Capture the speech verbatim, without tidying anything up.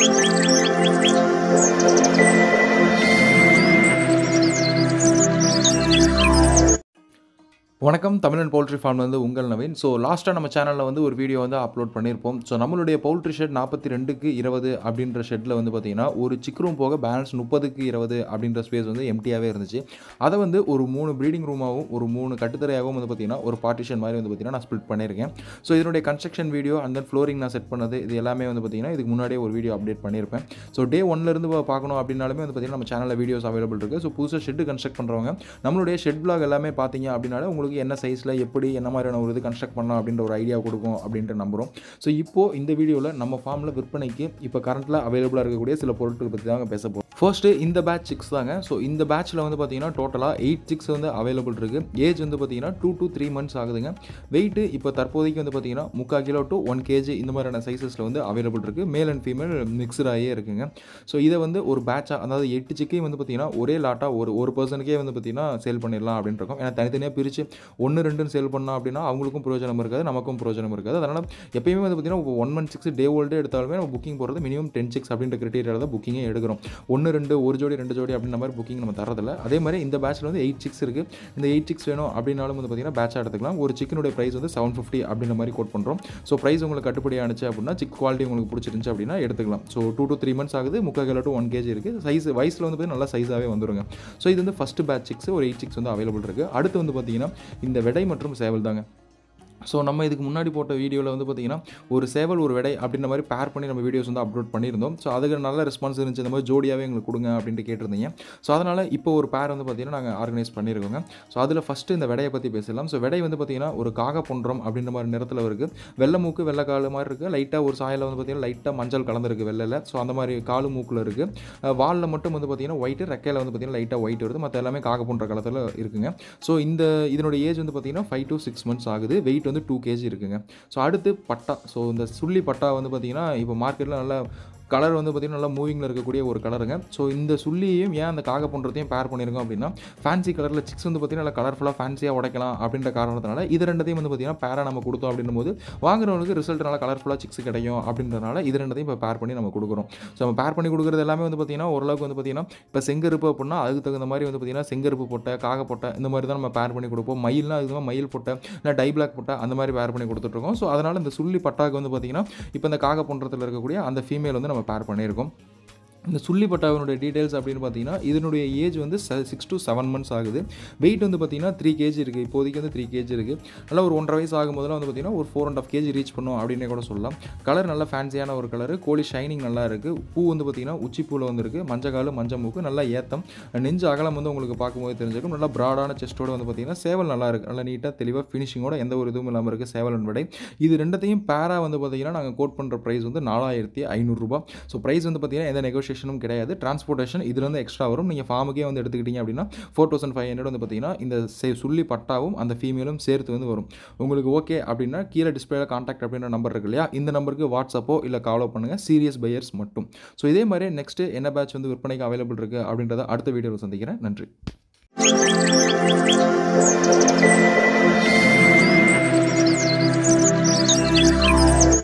வணக்கம் தமிழன் பவுல்ட்ரி ஃபார்ம்ல இருந்து உங்கள் நவீன். ஸோ லாஸ்ட்டாக நம்ம சேனலில் வந்து ஒரு வீடியோ வந்து அப்லோட் பண்ணியிருப்போம். ஸோ நம்மளுடைய பவுல்ட்ரி ஷெட் நாற்பத்தி ரெண்டுக்கு இருபது அப்படின்ற ஷெட்டில் வந்து பார்த்தீங்கன்னா ஒரு சிக் ரூம் போக பேலன்ஸ் முப்பதுக்கு இருபது அப்படின்ற ஸ்பேஸ் வந்து எம்டியாகவே இருந்துச்சு. அதை வந்து ஒரு மூணு ப்ரீடிங் ரூமாகவும் ஒரு மூணு கட்டுத்தரையாகவும் வந்து பார்த்தீங்கன்னா ஒரு பார்ட்டிஷன் மாதிரி வந்து பார்த்தீங்கன்னா நான் ஸ்பிளிட் பண்ணியிருக்கேன். ஸோ இதனுடைய construction video and then flooring நான் செட் பண்ணது இது எல்லாமே வந்து பார்த்தீங்கன்னா இதுக்கு முன்னாடியே ஒரு வீடியோ அப்டேட் பண்ணியிருப்பேன். ஸோ டே ஒன்லேருந்து பார்க்கணும் அப்படின்னாலுமே வந்து பார்த்தீங்கன்னா நம்ம சேனலில் வீடியோஸ் அவைலபிள் இருக்குது. ஸோ புதுசாக ஷெட்டு கன்ஸ்ட்ரக்ட் பண்ணுறவங்க நம்மளுடைய ஷெட் பிளாக் எல்லாமே பார்த்தீங்க அப்படின்னாலே உங்களுக்கு என்ன சைஸில் எப்படி என்ன மாதிரியான ஒரு இது கன்ஸ்ட்ரக்ட் பண்ணலாம் அப்படின்ற ஒரு ஐடியா கொடுக்கும் அப்படின்ட்டு நம்புகிறோம். ஸோ இப்போது இந்த வீடியோவில் நம்ம ஃபார்மில் விற்பனைக்கு இப்போ கரண்ட்டில் அவைலபிளாக இருக்கக்கூடிய சில பொருட்கள் பற்றி தாங்க பேச போகிறோம். ஃபர்ஸ்ட்டு இந்த பேட்ச் சிக்ஸ் தாங்க. ஸோ இந்த பேட்ச்சில் வந்து பார்த்தீங்கன்னா டோட்டலாக எயிட் சிக்ஸ் வந்து அவைலபிள் இருக்குது. ஏஜ் வந்து பார்த்தீங்கன்னா டூ டு த்ரீ மந்த்ஸ் ஆகுதுங்க. வெயிட்டு இப்போ தற்போதைக்கு வந்து பார்த்தீங்கன்னா முக்கால் கிலோ டு ஒன் கேஜி இந்த மாதிரியான சைஸஸில் வந்து அவைலபிள் இருக்குது. மேல் அண்ட் ஃபீமேல் மிக்சடாகவே இருக்குங்க. ஸோ இதை வந்து ஒரு பேட்சாக அதாவது எட்டு சிக்கையும் வந்து பார்த்தீங்கன்னா ஒரே லாட்டாக ஒரு ஒரு பர்சனுக்கே வந்து பார்த்தீங்கன்னா சேல் பண்ணிடலாம் அப்படின்ட்டு இருக்கோம். ஏன்னா தனித்தனியாக பிரித்து ஒன்று ரெண்டுன்னு சேல் பண்ணோம் அப்படின்னா அவங்களுக்கும் பிரயோஜனம் இருக்காது, நமக்கும் பிரயோஜனம் இருக்காது. அதனால் எப்பயுமே வந்து பார்த்தீங்கன்னா ஒன் மந்த் சிக்ஸ் டே ஓல்டே எடுத்தாலுமே நம்ம புக்கிங் போகிறது மினிமம் டென் சிக்ஸ் அப்படின்ற கிரிட்டீரியாவில் தான் புக்கிங்கே எடுக்கிறோம். ஒன்று ரெண்டு ஒரு ஜோடி ரெண்டு ஜோடி அப்படின்ற மாதிரி புக்கிங் நம்ம தரதில்ல. அதே மாதிரி இந்த பேட்சில் வந்து எயிட் சிக்ஸ் இருக்குது. இந்த எயிட் சிக்ஸ் வேணும் அப்படின்னாலும் வந்து பார்த்தீங்கன்னா பேட்சாக எடுத்துக்கலாம். ஒரு சிக்கனுடைய ப்ரைஸ் வந்து செவன் ஃபிஃப்டி அப்படின்ற மாதிரி கோட் பண்ணுறோம். ஸோ ப்ரைஸ் உங்களுக்கு கட்டுப்படி ஆனிச்சு அப்படின்னா சிக் குவாலிட்டி உங்களுக்கு பிடிச்சிருந்துச்சு அப்படின்னா எடுத்துக்கலாம். So two to three months ஆகுது. முக்கால் கிலோ டு ஒன் கேஜி இருக்குது. சைஸ் வயசில் வந்து பார்த்தீங்கன்னா நல்லா சைஸாகவே வந்துருங்க. ஸோ இது வந்து ஃபஸ்ட்டு பேட்ச் சிக்ஸ் ஒரு எயிட் சிக்ஸ் வந்து அவைலபிள் இருக்குது. அடுத்து வந்து பார்த்தீங்கன்னா இந்த வெடை மற்றும் சேவல் தாங்க. ஸோ நம்ம இதுக்கு முன்னாடி போட்ட வீடியோவில் வந்து பார்த்திங்கன்னா ஒரு சேவல் ஒரு வெடை அப்படின்ற மாதிரி பேர் பண்ணி நம்ம வீடியோஸ் வந்து அப்லோட் பண்ணியிருந்தோம். ஸோ அதுக்கு நல்ல ரெஸ்பான்ஸ் இருந்துச்சு. இந்த மாதிரி ஜோடியாகவே எங்களுக்கு கொடுங்க அப்படின்ட்டு கேட்டிருந்தீங்க. ஸோ அதனால் இப்போ ஒரு பேர் வந்து பார்த்திங்கன்னா நாங்கள் ஆர்கனைஸ் பண்ணியிருக்கோங்க. ஸோ அதில் ஃபஸ்ட்டு இந்த வெடையை பற்றி பேசலாம். ஸோ வெடை வந்து பார்த்திங்கன்னா ஒரு காக பொன்றம் அப்படின்ற மாதிரி நிறத்தில் இருக்குது. வெள்ளை மூக்கு வெள்ளை காலு மாதிரி இருக்குது. லைட்டாக ஒரு சாயில் வந்து பார்த்திங்கன்னா லைட்டாக மஞ்சள் கலந்துருக்கு வெள்ளையில். ஸோ அந்த மாதிரி காலு மூக்கில் இருக்குது. வாலில் மட்டும் வந்து பார்த்திங்கன்னா ஒயிட்டு, ரெக்கையில் வந்து பார்த்திங்கன்னா லைட்டாக ஒயிட் வருது. மற்ற எல்லாமே காக பொன்ற கலத்தில் இருக்குங்க. ஸோ இந்த இதனுடைய ஏஜ் வந்து பார்த்திங்கன்னா ஃபைவ் டு சிக்ஸ் மந்த்ஸ் ஆகுது. வெயிட் வந்து டூ கேஜி இருக்குங்க. ஸோ அடுத்து பட்டா. ஸோ இந்த சுள்ளி பட்டா வந்து பார்த்தீங்கன்னா இப்போ மார்க்கெட்டில் நல்லா கலர் வந்து பார்த்திங்கன்னா நல்லா மூவிங்கில் இருக்கக்கூடிய ஒரு கலருங்க. ஸோ இந்த சுள்ளியையும் ஏன் அந்த காக பண்ணுறதையும் பேர் பண்ணியிருக்கோம் அப்படின்னா ஃபேன்சி கலரில் சிக்ஸ் வந்து பார்த்திங்கன்னா நல்லா கலர்ஃபுல்லாக ஃபேன்சியாக உடைக்கலாம் அப்படின்ற காரணத்தினால இது ரெண்டத்தையும் வந்து பார்த்திங்கன்னா பேராக நம்ம கொடுத்தோம் அப்படின்னும் போது வாங்குறவங்களுக்கு ரிசல்ட் நல்லா கலர்ஃபுல்லாக சிக்ஸ் கிடைக்கும் அப்படின்றனால இது ரெண்டத்தையும் இப்போ பேர் பண்ணி நம்ம கொடுக்குறோம். ஸோ நம்ம பேர் பண்ணி கொடுக்குறது எல்லாமே வந்து பார்த்திங்கன்னா ஓரளவுக்கு வந்து பார்த்திங்கன்னா இப்போ செங்கருப்பு அப்படின்னா அதுக்கு தகுந்த மாதிரி வந்து பார்த்திங்கன்னா செங்கருப்பு போட்ட காக போட்ட இந்த மாதிரி தான் நம்ம பேர் பண்ணி கொடுப்போம். மயில்னா அதுக்கு மயில் போட்ட இல்லை டை பிளாக் போட்ட அந்த மாதிரி பேர் பண்ணி கொடுத்துட்ருக்கோம். ஸோ அதனால் இந்த சுள்ளி பட்டாக்கு வந்து பார்த்திங்கன்னா இப்போ இந்த காக பண்ணுறதுல இருக்கக்கூடிய அந்த ஃபீமேல் வந்து நம்ம பேர் பண்ணியிருக்கோம். இந்த சுள்ளி பட்டாவினுடைய டீட்டெயில்ஸ் அப்படின்னு பார்த்தீங்கன்னா இதனுடைய ஏஜ் வந்து சிக்ஸ் டு செவன் மந்த்ஸ் ஆகுது. வெயிட் வந்து பார்த்தீங்கன்னா த்ரீ கேஜி இருக்குது. இப்போதைக்கு வந்து த்ரீ கேஜி இருக்குது. நல்லா ஒரு ஒன்றரை வயசு ஆகும் போதெல்லாம் வந்து பார்த்தீங்கன்னா ஒரு four and half KG reach பண்ணும் அப்படின்னே கூட சொல்லலாம். கலர் நல்லா ஃபேன்சியான ஒரு கலர். கோழி ஷைனிங் நல்லா இருக்குது. பூ வந்து பார்த்தீங்கன்னா உச்சி பூவில் வந்துருக்கு. மஞ்சள் காலு மஞ்சள் மூக்கு நல்லா ஏத்தம். நெஞ்சு அகலம் வந்து உங்களுக்கு பார்க்கும்போது தெரிஞ்சிருக்கும். நல்லா ப்ராடான செஸ்ட்டோடு வந்து பார்த்தீங்கன்னா சேவல் நல்லா இருக்குது. நல்லா நீட்டாக தெளிவாக ஃபினிஷிங்கோட எந்த ஒரு இதுவும் இல்லாமல் இருக்குது சேவல் விடை. இது ரெண்டத்தையும் பேராக வந்து பார்த்தீங்கன்னா நாங்கள் கோட் பண்ணுற ப்ரைஸ் வந்து நாலாயிரத்தி ஐநூறுரூபா. ஸோ ப்ரைஸ் வந்து பார்த்தீங்கன்னா எந்த நெகோஷியேஷன் கிடையாது. டிரான்ஸ்போர்ட்டேஷன் இதுலேருந்து எக்ஸ்ட்ரா வரும். நீங்கள் ஃபார்முக்கே வந்து எடுத்துக்கிட்டீங்க அப்படின்னா ஃபோர் தௌசண்ட் ஃபைவ் ஹண்ட்ரட் வந்து பார்த்தீங்கன்னா இந்த சுள்ளி பட்டாவும் அந்த ஃபீமேலும் சேர்த்து வந்து வரும். உங்களுக்கு ஓகே அப்படின்னா கீழே டிஸ்பிளேல கான்டாக்ட் அப்படின்ற நம்பர் இருக்கு இல்லையா, இந்த நம்பருக்கு வாட்ஸ்அப்போ இல்லை காலோ பண்ணுங்கள். சீரியஸ் பையர்ஸ் மட்டும். ஸோ இதே மாதிரி நெக்ஸ்ட்டு என்ன பேட்ச் வந்து விற்பனைக்கு அவைலபிள் இருக்குது அப்படின்றத அடுத்த வீடியோவில் சந்திக்கிறேன். நன்றி.